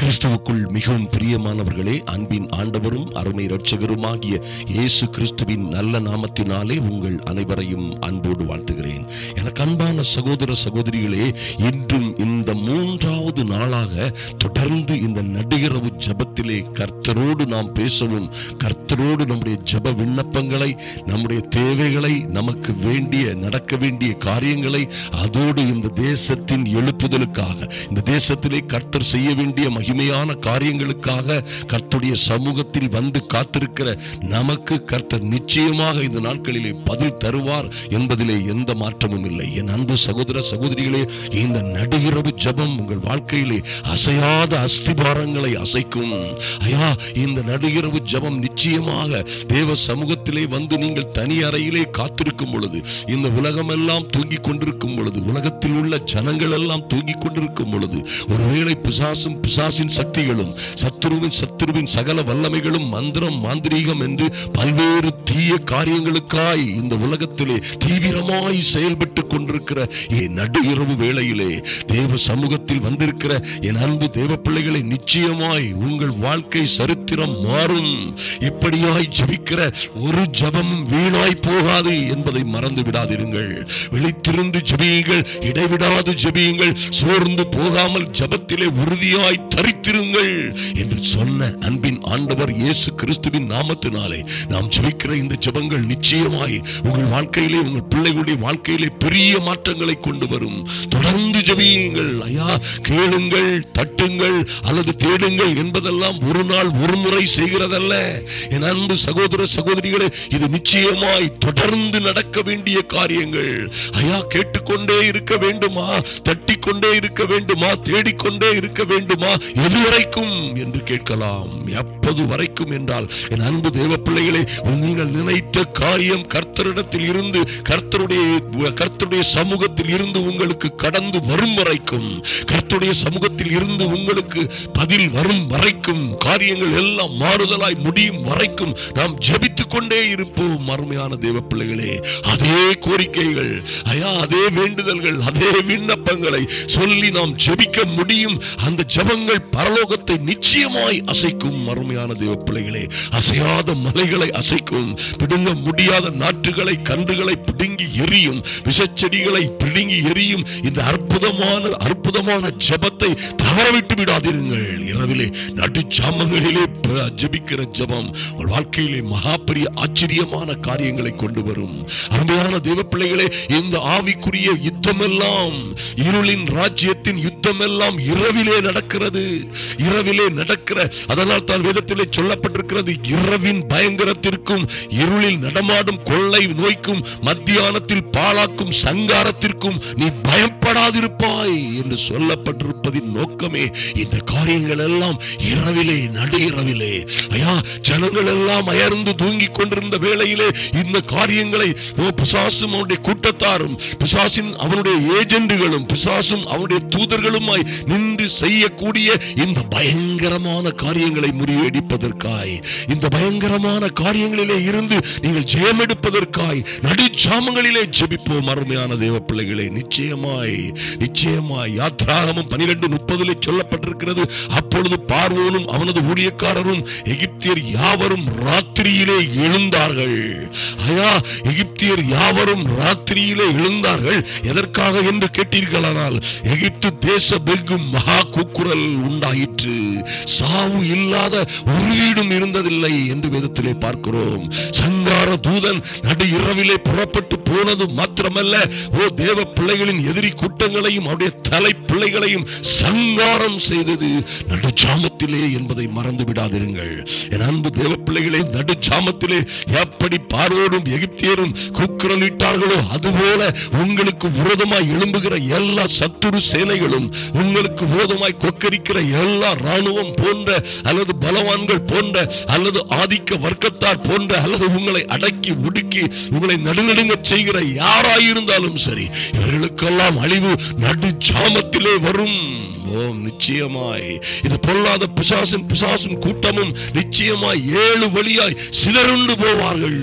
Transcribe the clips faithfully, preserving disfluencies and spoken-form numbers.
கிறிஸ்துவுக்குள் மிகவும் பிரியமானவர்களே, அன்பின் ஆண்டவரும் அருமை இரட்சகருமாகிய இயேசு கிறிஸ்துவின் நல்ல நாமத்தினாலே உங்கள் அனைவரையும் அன்போடு வாழ்த்துகிறேன். எனக்கு அன்பான சகோதர சகோதரிகளே, இன்றும் இந்த மூன்றாவது நாளாக தொடர்ந்து இந்த நடுஇரவு ஜெபத்திலே கர்த்தரோடு நாம் பேசவும், கர்த்தரோடு நம்முடைய ஜெப விண்ணப்பங்களை, நம்முடைய தேவைகளை, நமக்கு வேண்டிய நடக்க வேண்டிய காரியங்களை, அதோடு இந்த தேசத்தின் எழுப்புதலுக்காக, இந்த தேசத்திலே கர்த்தர் செய்ய வேண்டிய மகிமையான காரியங்களுக்காக கர்த்தருடைய சமூகத்தில் வந்து காத்திருக்கிற நமக்கு கர்த்தர் நிச்சயமாக இந்த நாட்களிலே பதில் தருவார் என்பதிலே எந்த மாற்றமும் இல்லை. என் அன்பு சகோதர சகோதரிகளே, இந்த நடுஇரவு ஜெபம் உங்கள் வாழ்க்கையிலே அசையாத அஸ்திபாரங்களை அசைக்கும். ஐயா, இந்த நடுஇரவு ஜெபம் நிச்சயமாக தேவ சமூகத்திலே வந்து நீங்கள் தனி அறையிலே காத்திருக்கும் பொழுது, இந்த உலகம் எல்லாம் தூங்கிக் கொண்டிருக்கும் பொழுது, உலகத்தில் உள்ள ஜனங்கள் எல்லாம் தூங்கிக் கொண்டிருக்கும் பொழுது, ஒருவேளை பிசாசும் பிசாசின் சக்திகளும் சத்துருவின் சத்துருவின் சகல வல்லமைகளும் மந்திரம் மாந்திரீகம் என்று பல்வேறு தீய காரியங்களுக்காய் இந்த உலகத்திலே தீவிரமாய் செயல்பட்டு கொண்டிருக்கிற என் நடு இரவு வேளையிலே தேவ சமூகத்தில் வந்திருக்கிற என் அன்பு தேவ பிள்ளைகளை, நிச்சயமாய் உங்கள் வாழ்க்கை சரித்திரம் மாறும். இப்படியாய் ஜெபிக்கிற ஒரு ஜெபமும் வீணாய் போகாது என்பதை மறந்து விடாதிருங்கள். விழித்திருந்து ஜெபியுங்கள், இடைவிடாது ஜெபியுங்கள், சோர்ந்து போகாமல் ஜெபத்திலே உறுதியாய் தரித்திருங்கள் என்று சொன்ன அன்பின் ஆண்டவர் இயேசு கிறிஸ்துவின் நாமத்தினாலே நாம் ஜெபிக்கிற இந்த ஜெபங்கள் நிச்சயமாய் உங்கள் வாழ்க்கையிலே, உங்கள் பிள்ளைகளுடைய வாழ்க்கையிலே பெரிய மாற்றங்களை கொண்டு வரும். தொடர்ந்து ஜெபியுங்கள். ஐயா, கேளுங்கள், தட்டுங்கள் அல்லது தேடுங்கள் என்பதெல்லாம் ஒரு நாள் ஒரு முறை செய்கிறதல்ல. என் அன்பு சகோதர சகோதரிகளே, இது நிச்சயமாய் தொடர்ந்து நடக்க வேண்டிய காரியங்கள். ஐயா, கேட்டுக்கொண்டே இருக்க வேண்டுமா, தட்டிக்கொண்டே இருக்க வேண்டுமா, தேடிக்கொண்டே இருக்க வேண்டுமா, எதுவரைக்கும் என்று கேட்கலாம். எப்போது வரைக்கும் என்றால் என் அன்பு தேவ பிள்ளைகளே, நீங்கள் நினைத்த காரியம் கர்த்தரிடத்தில் இருந்து, கர்த்தருடைய கர்த்தருடைய சமூகத்தில் இருந்து உங்களுக்கு கடந்து வரும் வரைக்கும், கர்த்தருடைய சமூகத்தில் இருந்து உங்களுக்கு பதில் வரும் வரைக்கும், காரியங்கள் எல்லாம் மாறுதலாய் முடியும் வரைக்கும் நாம் ஜெபித்துக் கொண்டே இருப்போம். அருமையான தேவ பிள்ளைகளே, அதே கோரிக்கைகள், ஐயா, அதே வேண்டுதல்கள், அதே விண்ணப்பங்களை சொல்லி நாம் ஜெபிக்க முடியும். அந்த ஜெபங்கள் பரலோகத்தை நிச்சயமாய் அசைக்கும். அருமையான தேவ பிள்ளைகளே, அசையாத மலைகளை அசைக்கும். பிடுங்க முடியாத நாற்றுகளை, கன்றுகளை பிடுங்கி எரியும், விஷச்செடிகளை பிடுங்கி எரியும். இந்த அற்புதமான அற்புதமான ஜெபத்தை தவறவிட்டு விடாதீர்கள். இரவிலே நடுச்சாமங்களிலே ஜெபிக்கிற ஜெபம் உங்கள் வாழ்க்கையிலே மகா பெரிய ஆச்சரியமான காரியங்களை கொண்டு வரும். அருமையான தேவ பிள்ளைகளே, இந்த ஆவிக்குரிய யுத்தம் எல்லாம், இருளின் ராஜ்யத்தின் யுத்தம் எல்லாம் இரவிலே நடக்கிறது. இரவிலே நடக்கிற, அதனால் தான் வேதத்திலே சொல்லப்பட்டிருக்கிறது, இரவின் பயங்கரத்திற்கும் இருளில் நடமாடும் கொள்ளை நோய்க்கும் மத்தியானத்தில் பாழாக்கும் சங்காரத்திற்கும் நீ பயப்படாதிருப்பாய் என்று சொல்லப்பட்டிருப்பதின் நோக்கமே இந்த காரியங்கள் எல்லாம் இரவிலே, நடு இரவிலே. ஐயா, ஜனங்கள் எல்லாம் அயர்ந்து தூங்கிக் கொண்டிருந்த வேளையிலே இந்த காரியங்களை பிசாசும் அவனுடைய கூட்டத்தாரும், பிசாசின் அவனுடைய ஏஜெண்டுகளும், பிசாசும் அவனுடைய தூதர்களுமாய் நின்று செய்யக்கூடிய இந்த பயங்கரமான காரியங்களை முறியடிப்பதற்காய், இந்த பயங்கரமான காரியங்களிலே இருந்து நீங்கள் ஜெயம் எடுப்பதற்காய் நடுச்சாமங்களிலே ஜெபிப்போம். அருமையான தேவ பிள்ளைகளே, நிச்சயமாய் நிச்சயமாய் யாத்ராகமம் பனிரெண்டு முப்பதிலே சொல்லப்பட்டிருக்கிறது, அப்பொழுது பார்வோனும் அவனது ஊழியக்காரரும் எகிப்தியர் யாவரும் ராத்திரியிலே எழுந்தார்கள். ஐயா, எகிப்தியர் யாவரும் ராத்திரியிலே எழுந்தார்கள். எதற்காக என்று கேட்டீர்களானால், எகிப்து தேசம் எங்கும் மகா கூக்குரல் உண்டாயிற்று. சாவு இல்லாத ஒரு வீடும் இருந்ததில்லை என்று வேதத்திலே பார்க்கிறோம். சங்கார தூதன் நடு இரவிலே புறப்பட்டு போனது மாத்திரமல்ல, ஓ தேவ பிள்ளைகளின் எதிரி கூட்டங்களையும் அவருடைய தலை பிள்ளைகளையும் சங்காரம் செய்தது நடுச்சாமத்திலே என்பதை மறந்து விடாதிருங்கள். என் அன்பு தேவ பிள்ளைகளே, நடுச்சாமத்திலே எப்படி பார்வோனும் எகிப்தியரும் கூக்குரலிட்டார்களோ, அதுபோல உங்களுக்கு விரோதமாய் எழும்புகிற எல்லா சத்துரு சேனைகளும், உங்களுக்கு விரோதமாய் கொக்கரிக்கிற எல்லா ராணுவம் போன்ற அல்லது பலவான்கள் போன்ற அல்லது ஆதிக்க வர்க்கத்தார் போன்ற அல்லது உங்களை அடக்கி ஒடுக்கி உங்களை நடுநடுங்க செய்கிற யாராயிருந்தாலும் சரி, இவர்களுக்கெல்லாம் அழிவு நடுச்சாமத்திலே வரும். ஓம் நிச்சயமாய் இது பொல்லாத பிசாசும் பிசாசும் கூட்டமும் நிச்சயமாய் ஏழு வழியாய் சிதறுண்டு போவார்கள். உங்கள்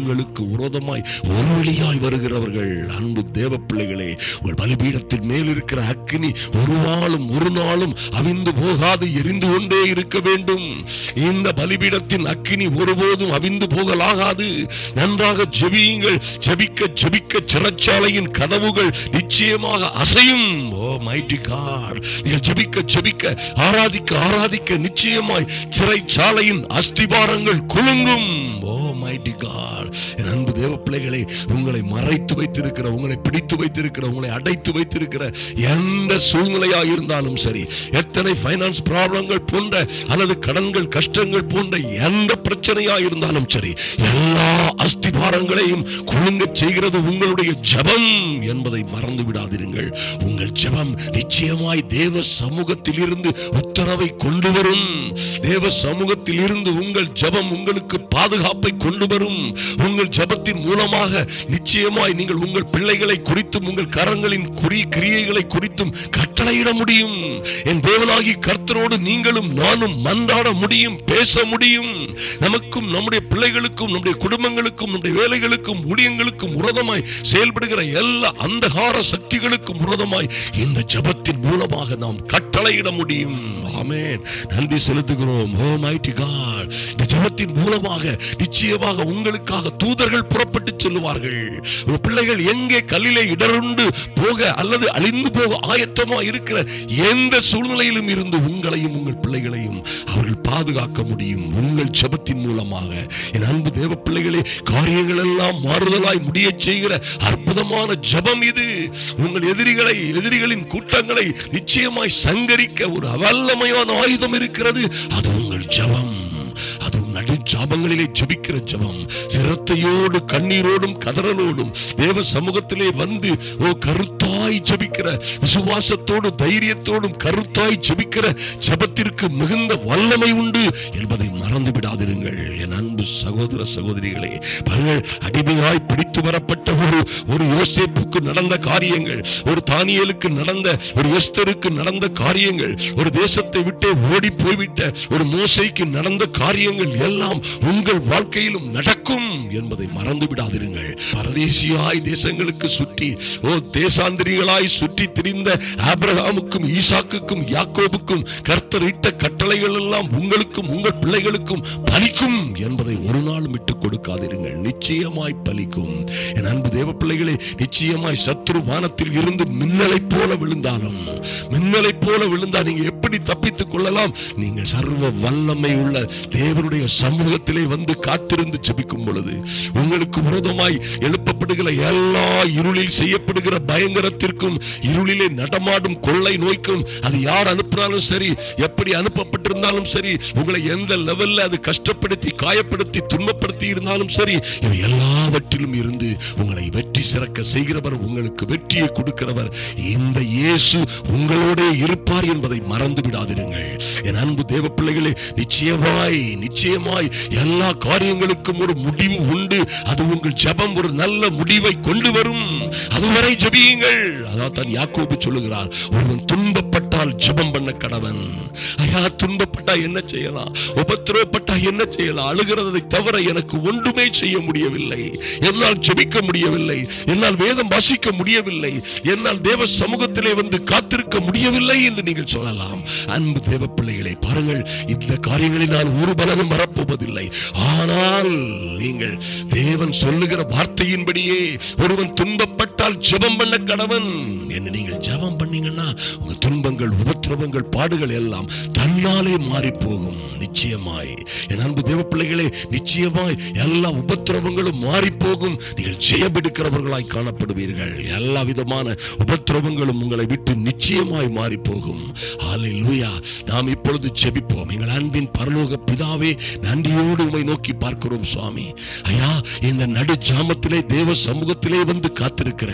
உங்களுக்கு விரோதமாய் ஒரு வழியாய் வருகிறவர்கள். அன்பு தேவ பிள்ளைகளே, உங்கள் பலிபீடத்தின் மேல் இருக்கிற அக்கினி ஒரு நாளும் ஒரு நாளும் அவிந்து போகாது, எரிந்து கொண்டே இருக்க வேண்டும். இந்த பலிபீடத்தின் அக்கினி ஒருபோதும் அவிந்து போகலாகாது. நன்றாக ஜெபியுங்கள். ஜெபிக்க ஜெபிக்க சிறைச்சாலையின் கதவுகள் நிச்சயமாக அசையும். ஓ மைட்டி காட், நீங்கள் ஜெபிக்க ஜெபிக்க ஆராதிக்க ஆராதிக்க நிச்சயமாய் சிறைச்சாலையின் அஸ்திபாரங்கள் குலுங்கும். ஓ மைட்டி காட், என் அன்பு தேவ பிள்ளைகளே, உங்களை மறைத்து வைத்திருக்கிற, உங்களை பிடித்து வைத்திருக்கிற, உங்களை அடைத்து வைத்திருக்கிற எந்த சூழ்நிலையா இருந்தாலும் சரி, எத்தனை பைனான்ஸ் ப்ராப்ளங்கள் போன்ற அல்லது கடன்கள் கஷ்டங்கள் போன்ற எந்த பிரச்சனையா இருந்தாலும் சரி, எல்லா அஸ்திபாரங்களையும் குலுங்க செய்கிறது உங்களுடைய ஜெபம் என்பதை மறந்து விடாதீர்கள். உங்கள் ஜெபம் நிச்சயமாய் தேவ சமூகத்தில் இருந்து உத்தரவை கொண்டு வரும். தேவ சமூகத்தில் இருந்து உங்கள் ஜெபம் உங்களுக்கு பாதுகாப்பை கொண்டு வரும். உங்கள் ஜெபத்தின் மூலமாக நிச்சயமாய் நீங்கள் உங்கள் பிள்ளைகளை குறித்தும் உங்கள் கரங்களின் குறி கிரியைகளை குறித்தும் கட்டளையிட முடியும். என் தேவனாகி கர்த்தரோடு நீங்களும் நானும் மன்றாட முடியும், பேச முடியும். நமக்கும் நம்முடைய பிள்ளைகளுக்கும் நம்முடைய குடும்பங்களுக்கும் நம்முடைய வேலைகளுக்கும் ஊழியங்களுக்கும் விரோதமாய் செயல்படுகிற எல்லா அந்தகார சக்திகளுக்கும் விரோதமாய் இந்த ஜெபத்தின் மூலமாக நாம் கட்டளையிட முடியும். ஆமென். நன்றி செலுத்துகிறோம். ஓ மைட்டி காட், இந்த ஜெபத்தின் மூலமாக நிச்சயமாக உங்களுக்காக தூதர்கள் புறப்பட்டு செல்வார்கள். ஒரு பிள்ளைகள் எங்கே கல்லிலே இடருண்டு போக அல்லது அழிந்து போக ஆயத்தமா இருக்கிற எந்த சூழ்நிலையிலும் இருந்து உங்களையும் உங்கள் பிள்ளைகளையும் அவர்கள் பாதுகாக்க முடியும் உங்கள் ஜெபத்தின் மூலமாக. என் அன்பு தேவ பிள்ளைகளே, காரியங்கள் எல்லாம் மாறுதலாய் முடிய செய்கிற அற்புதமான ஜெபம் இது. உங்கள் எதிரிகளை எதிரிகளின் கூட்டங்களை நிச்சயமாய் சங்கரிக்க ஒரு வல்லமையான ஆயுதம் இருக்கிறது. அது உங்கள் ஜெபம். அது நடு ஜாபங்களிலே ஜெபிக்கிற ஜெபம், சிரத்தையோடு கண்ணீரோடும் கதறலோடும் தேவ சமூகத்திலே வந்து ஓ கருத்தாய் ஜெபிக்கிற, விசுவாசத்தோடு தைரியத்தோடும் கருத்தாய் ஜெபிக்கிற ஜெபத்திற்கு மிகுந்த வல்லமை உண்டு என்பதை மறந்து விடாதிருங்கள். என் அன்பு சகோதர சகோதரிகளே, பாருங்கள், அடிமையாய் பிடித்து வரப்பட்ட ஒரு ஒரு யோசேப்புக்கு நடந்த காரியங்கள், ஒரு தானியேலுக்கு நடந்த, ஒரு எஸ்தருக்கு நடந்த காரியங்கள், ஒரு தேசத்தை விட்டு ஓடி போய்விட்ட ஒரு மோசேக்கு நடந்த காரியங்கள் எல்லாம் உங்கள் வாழ்க்கையிலும் நடக்கும் என்பதை மறந்து விடாதிருங்கள். பரதேசியாய் தேசங்களுக்கு சுற்றி ஓ தேசாந்திரிகளாய் சுற்றி திரிந்த ஆபிரகாமுக்கும் ஈசாக்குக்கும் யாக்கோபுக்கும் கர்த்தர் இட்ட கட்டளைகள் எல்லாம் உங்களுக்கும் உங்கள் பிள்ளைகளுக்கும் பலிக்கும் என்பதை ஒரு நாளும் விட்டுக் கொடுக்காதிருங்கள். நிச்சயமாய் பலிக்கும். என் அன்பு தேவ பிள்ளைகளே, நிச்சயமாய் சத்ரு வானத்தில் இருந்து மின்னலை போல விழுந்தாலும், மின்னலை போல விழுந்தா நீங்க எப்படி தப்பித்துக் கொள்ளலாம்? நீங்கள் சர்வ வல்லமை உள்ள தேவனுடைய சமூகத்திலே வந்து காத்திருந்து ஜெபிக்கும் பொழுது உங்களுக்கு விரோதமாய் எழுப்பப்படுகிற எல்லா இருளில் செய்யப்படுகிற பயங்கரத்திற்கும், இருளிலே நடமாடும் கொள்ளை நோய்க்கும், அது யார் அனுப்பினாலும் சரி, எப்படி அனுப்பப்பட்டிருந்தாலும் சரி, உங்களை எந்த லெவல்ல அது கஷ்டப்படுத்தி காயப்படுத்தி துன்பப்படுத்தி இருந்தாலும் சரி, இவை எல்லாவற்றிலும் இருந்து உங்களை வெற்றி சிறக்க செய்கிறவர், உங்களுக்கு வெற்றியை கொடுக்கிறவர் இந்த இயேசு உங்களோட இருப்பார் என்பதை மறந்து விடாதிருங்கள். என் அன்பு தேவ பிள்ளைகளே, நிச்சயமாய் நிச்சயமாய் எல்லா காரியங்களுக்கும் ஒரு முடிவு உண்டு. அது உங்கள் ஜெபம் ஒரு நல்ல முடிவை கொண்டு வரும். அதுவரை ஜெபியுங்கள். அதான் தான் யாக்கோபு சொல்லுகிறார், ஒருவன் துன்பப்பட்டால் ஜெபம் பண்ண கடவன். ஐயா, துன்பப்பட்டா என்ன செய்யலாம்? உபத்திரவப்பட்டா என்ன செய்யலாம்? அழுகிறதை தவிர எனக்கு ஒன்றுமே செய்ய முடியவில்லை. என்னால் ஜெபிக்க முடியவில்லை, என்னால் வேதம் வாசிக்க முடியவில்லை, என்னால் தேவ சமூகத்திலே வந்து காத்திருக்க முடியவில்லை என்று நீங்கள் சொல்லலாம். அன்பு தேவ பிள்ளைகளே, பாருங்கள், இந்த காரியங்களை நான் ஒரு பலனும் மறப்போவதில்லை. ஆனால் நீங்கள் தேவன் சொல்லுகிற வார்த்தையின்படியே ஒருவன் துன்பப்பட்டால் ஜெபம் பண்ண கடவன் என்று நீங்கள் ஜெபம் பண்ணீங்கன்னா உங்க துன்பங்கள், உபத்திரவங்கள், பாடுகள் எல்லாம் தன்னாலே மாறி போகும். நிச்சயமாய் என் அன்பு தேவ பிள்ளைகளே, நிச்சயமாய் எல்லா உபத்திரவங்களும் மாறி போகும். நீங்கள் ஜெயமெடுக்கிறவர்களாய் காணப்படுவீர்கள். எல்லா விதமான உபத்திரவங்களும் உங்களை விட்டு நிச்சயமாய் மாறி போகும். ஹல்லேலூயா. நாம் இப்பொழுது ஜெபிப்போம். எங்கள் அன்பின் பரலோக பிதாவே, நன்றியோடு உம்மை நோக்கி பார்க்கிறோம் சுவாமி. ஐயா, இந்த நடு ஜாமத்திலே தேவ சமூகத்திலே வந்து காத்திருக்கிற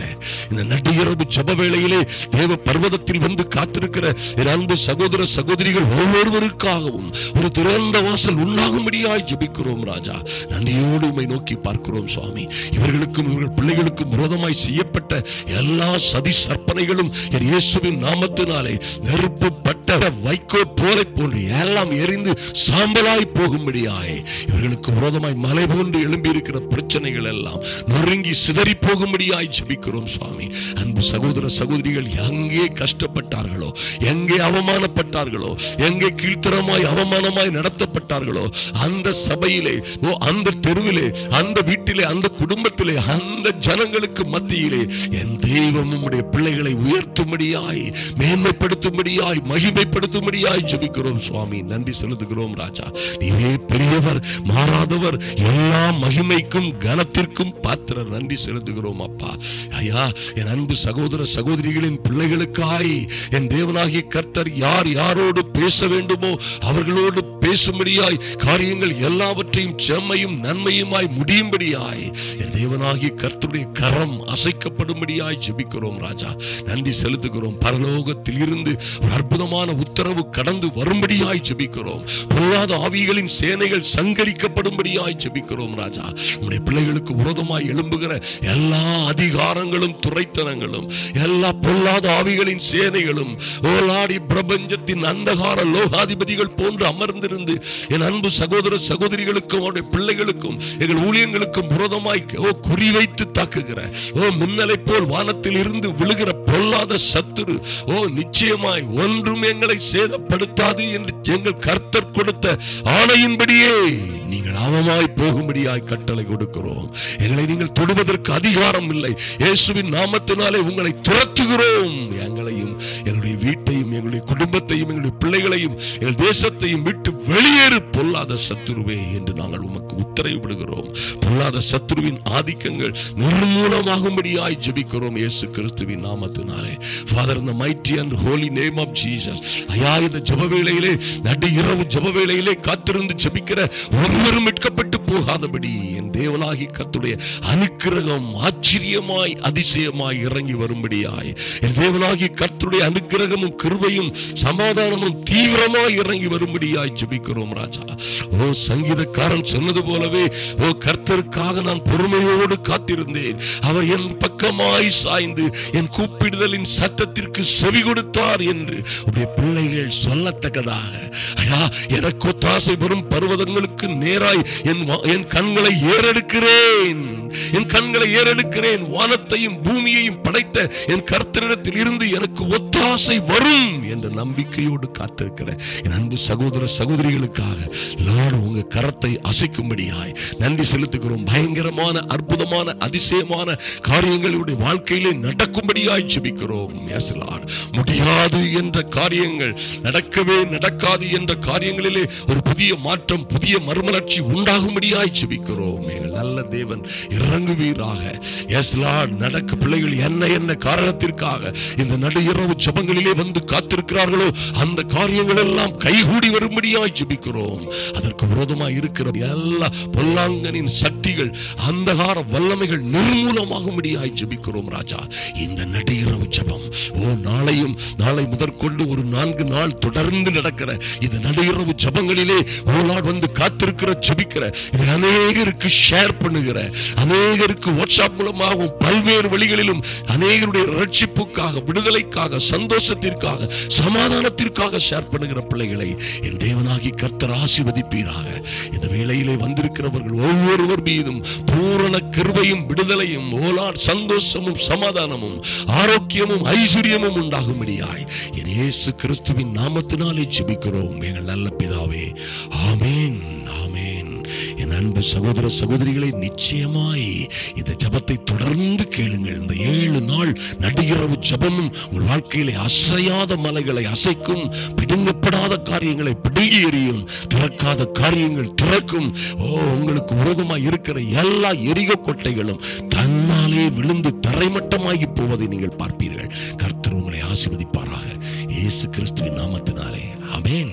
இந்த நடுஇரவு ஜெப வேளையிலே தேவ பர்வதத்தில் வந்து காத்திருக்கிற என் அன்பு சகோதர சகோதரிகள் ஒவ்வொருவருக்காகவும் ஒரு திறந்த வாசல் உண்டாகும்படியாய் ஜெபிக்கிறோம் ராஜா. நன்றியோடு உம்மை நோக்கி பார்க்கிறோம் சுவாமி. இவர்களுக்கும் இவர்கள் பிள்ளைகளுக்கும் விரோதமாய் செய்யப்பட்ட எல்லா சதி சற்பனைகளும் இயேசுவின் நாமத்தினாலே நெருப்பப்பட்ட வைக்கோ போரை போன்று எல்லாம் எரிந்து சாம்பலாய் போகும்படியாய், இவர்களுக்கு விரோதமாய் மலை போன்று எழும்பி இருக்கிற பிரச்சனைகள் எல்லாம் நொறுங்கி சிதறி போகும்படியாய் ஜெபிக்கிறோம் சுவாமி. அன்பு சகோதர சகோதரிகள் எங்கே கஷ்டப்பட்டார்களோ, எங்கே அவமானப்பட்டார்களோ, எங்கே கீழ்த்தரமாய் அவமானமாய் நடத்தப்பட்டார்களோ, அந்த சபையிலே, ஓ அந்த தெருவிலே, அந்த வீட்டிலே, அந்த குடும்பத்திலே, அந்த ஜனங்களுக்கு மத்தியிலே என் தெய்வம் உம்முடைய பிள்ளைகளை உயர்த்தும்படியாய், மேன்மைப்படுத்தும்படியாய், மகிமைப்படுத்தும்படியாய் ஜெபிக்கிறோம் சுவாமி. நன்றி செலுத்துகிறோம் ராஜா. நீரே பெரியவர், மாறாதவர், எல்லா மகிமைக்கும் கனத்திற்கும் பாத்திரர். நன்றி செலுத்துகிறோம் அப்பா. ஐயா, என் அன்பு சகோதர சகோதரிகளின் பிள்ளைகளுக்காய் என் தேவனாகிய கர்த்தர் யார் யாரோடு பேச வேண்டுமோ அவர்களோடு பேசும்படியாய், காரியங்கள் எல்லாவற்றையும் செம்மையும் நன்மையுமாய் முடியும்படியாய் என் தேவனாகிய கர்த்தருடைய கரம் அசைக்கப்படும்படியாய் ஜெபிக்கிறோம் ராஜா. நன்றி செலுத்துகிறோம். பரலோகத்தில் இருந்து ஒரு அற்புதமான உத்தரவு கடந்து வரும்படியாய் ஜெபிக்கிறோம். பொல்லாத ஆவிகளின் சேனைகள் சங்கரிக்கப்படும்படியாய் ஜெபிக்கிறோம் ராஜா. உம்முடைய பிள்ளைகளுக்கு விரோதமாய் எழும்புகிற எல்லா அதிகாரங்களும் துரைத்தனங்களும் எல்லா பொல்லாத ஆவிகளின் சேனைகளும் ஓலாடி பிரபஞ்சத்தின் அந்தகார லோகாதிபதிகள் போன்று அமர்ந்திருந்து என் அன்பு சகோதர சகோதரிகளுக்கும் அவருடைய பிள்ளைகளுக்கும் எங்கள் ஊழியங்களுக்கும் விரோதமாய் ஓ குறிவைத்து தாக்குகிற ஓ மின்னலை போல் வானத்தில் இருந்து விழுகிற பொல்லாத சத்துரு ஓ நிச்சயமாய் ஒன்றும் எங்களை சேதப்படுத்தாது என்று எங்கள் கர்த்தர் கொடுத்த ஆணையின்படியே நீங்கள் அவமாய் போகும்படியாய் கட்டளை கொடுக்கிறோம். எங்களை நீங்கள் தொடுவதற்கு அதிகாரம் இல்லை. இயேசுவின் நாமத்தினாலே உங்களை துரத்துகிறோம். எங்களையும் எங்களுடைய வீட்டையும் எங்களுடைய குடும்பத்தையும் எங்களுடைய பிள்ளைகளையும் எங்கள் தேசத்தையும் விட்டு வெளியேறு பொல்லாத சத்துருவே என்று நாங்கள் உமக்கு உத்தரவிடுகிறோம். பொல்லாத சத்துருவின் ஆதிக்கங்கள் நிர்மூலமாகும்படியாய் ஜெபிக்கிறோம் இயேசு கிறிஸ்துவின் நாமத்தினாலே. Father, in the mighty and holy name of Jesus, ஐயா, இந்த ஜெப வேளையிலே, நடு இரவு ஜெப வேளையிலே காத்திருந்து ஜெபிக்கிற ஒருவரும் மீட்கப்பட்டு போகாதபடி என் தேவனாகிய கர்த்தருடைய அனுக்கிரகம் ஆச்சரியமாய் அதிசயமாய் இறங்கி வரும்படியாய், என் தேவனாகிய கர்த்தருடைய அனுக்கிரகமும் கிருபையும் சமாதானமும் தீவிரமாய் இறங்கி வரும்படியாய் ஜெபிக்கிறோம் ராஜா. ஓ சங்கீதக்காரன் சொன்னது போலவே, ஓ கர்த்தருக்காக நான் பொறுமையோடு காத்திருந்தேன். அவர் என் பக்கமாய் சாய்ந்து என் கூப்பிடுதலின் சத்தத்திற்கு செவி கொடுத்தார் என்று உடைய பிள்ளைகள் சொல்லத்தக்கதாக, ஐயா, எனக்கு ஒத்தாசை வரும் பர்வதங்களுக்கு நேராய் என் என் கண்களை ஏறெடுக்கிறேன், என் கண்களை ஏறெடுக்கிறேன். வானத்தையும் பூமியையும் படைத்த என் கர்த்தரிடத்தில் இருந்து எனக்கு ஒத்தாசை வரும் என்ற நம்பிக்கையோடு காத்திருக்கிற என் அன்பு சகோதர சகோதரிகளுக்காக லார்ட் உங்க கரத்தை அசைக்கும்படியாய் நன்றி செலுத்துகிறோம். பயங்கரமான அற்புதமான அதிசயமான காரியங்களுடைய வாழ்க்கையிலே நடக்கும்படியாய் ஜெபிக்கிறோம். எஸ் லார்ட், முடியாது என்ற காரியங்கள், நடக்கவே நடக்காது என்ற காரியங்களிலே ஒரு புதிய மாற்றம், புதிய மறுமலர்ச்சி உண்டாகும்படியாய் ஜெபிக்கிறோம். எங்கள் நல்ல தேவன் இறங்குவீராக. எஸ் லார்ட், நடக்க பிள்ளைகள் என்ன என்ன காரணத்திற்காக இந்த நடு இரவு ஜெபங்களிலே வந்து காத்திருக்கிறார்களோ அந்த காரியங்கள் எல்லாம் கைகூடி வரும்படியாய் ஜெபிக்கிறோம். அதற்கு விரோதமாய் இருக்கிற எல்லா பொல்லாங்கனின் சக்திகள், அந்தகார வல்லமைகள் நிர்மூலமாகும்படியாய் ஜெபிக்கிறோம் ராஜா. இந்த நடு இரவு ஜெபம் ஓ நாளையும் நாளை முதற்கொண்டு ஒரு நான்கு நாள் தொடர்ந்து நடக்கிற இந்த நடு இரவு ஜெபங்களிலே ஓ லார்ட் வந்து காத்திருக்கிற ஜெபிக்கிற இது அநேகருக்கு ஷேர் பண்ணுகிற, அநேகருக்கு வாட்ஸ்அப் மூலமாகவும் பல்வேறு வழிகளிலும் அநேகருடைய ரட்சிப்புக்காக, விடுதலைக்காக, சந்தோஷத்திற்காக, சமாதானத்திற்காக ஷேர் பண்ணுகிற பிள்ளைகளை என் தேவனாகி கர்த்தர் ஆசீர்வதிப்பீராக. இந்த வேளையிலே வந்திருக்கிறவர்கள் ஒவ்வொருவர் மீதும் பூரண கிருபையும் விடுதலையும் ஓலார் சந்தோஷமும் சமாதானமும் ஆரோக்கியமும் ஐஸ்வர்யமும் உண்டாகும்படியாய் என் இயேசு கிறிஸ்துவின் நாமத்தினாலே ஜெபிக்கிறோம் எங்கள் நல்ல பிதாவே. ஆமென், ஆமென். என் அன்பு சகோதர சகோதரிகளை, நிச்சயமாய் இந்த ஜபத்தை தொடர்ந்து கேளுங்கள். இந்த ஏழு நாள் நடுஇரவு ஜபமும் உங்கள் வாழ்க்கையிலே அசையாத மலைகளை அசைக்கும், பிடுங்கப்படாத காரியங்களை பிடுங்கி எறியும், திறக்காத காரியங்கள் திறக்கும். ஓ, உங்களுக்கு விரோதமாய் இருக்கிற எல்லா எரிக கொட்டைகளும் தன்னாலே விழுந்து தரைமட்டமாகி போவதை நீங்கள் பார்ப்பீர்கள். கர்த்தர் உங்களை ஆசீர்வதிப்பாராக. இயேசு கிறிஸ்துவின் நாமத்தினாலே